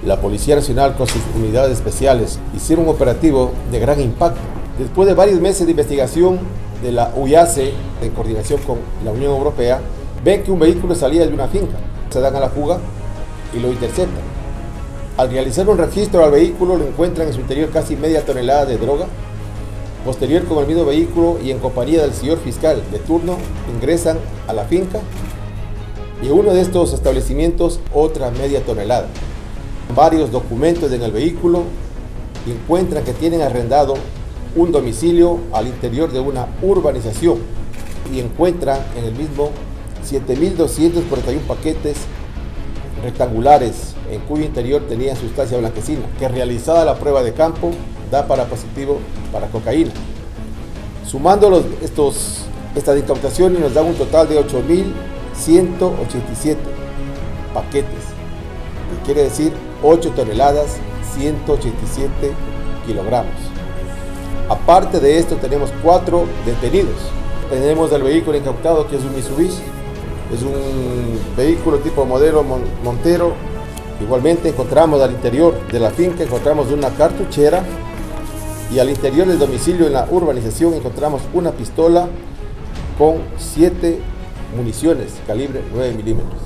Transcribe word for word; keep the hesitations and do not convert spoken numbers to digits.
La Policía Nacional con sus unidades especiales hicieron un operativo de gran impacto. Después de varios meses de investigación de la U I A C, en coordinación con la Unión Europea, ven que un vehículo salía de una finca. Se dan a la fuga y lo interceptan. Al realizar un registro al vehículo, lo encuentran en su interior casi media tonelada de droga. Posterior, con el mismo vehículo y en compañía del señor fiscal de turno, ingresan a la finca y en uno de estos establecimientos otra media tonelada. Varios documentos en el vehículo y encuentran que tienen arrendado un domicilio al interior de una urbanización y encuentran en el mismo siete mil doscientos cuarenta y uno paquetes rectangulares en cuyo interior tenían sustancia blanquecina, que realizada la prueba de campo da para positivo para cocaína. Sumando los, estos, estas incautaciones nos dan un total de ocho mil ciento ochenta y siete paquetes, que quiere decir ocho toneladas, ciento ochenta y siete kilogramos. Aparte de esto tenemos cuatro detenidos. Tenemos el vehículo incautado, que es un Mitsubishi, es un vehículo tipo modelo Montero. Igualmente encontramos al interior de la finca, encontramos una cartuchera y al interior del domicilio en la urbanización encontramos una pistola con siete municiones calibre nueve milímetros.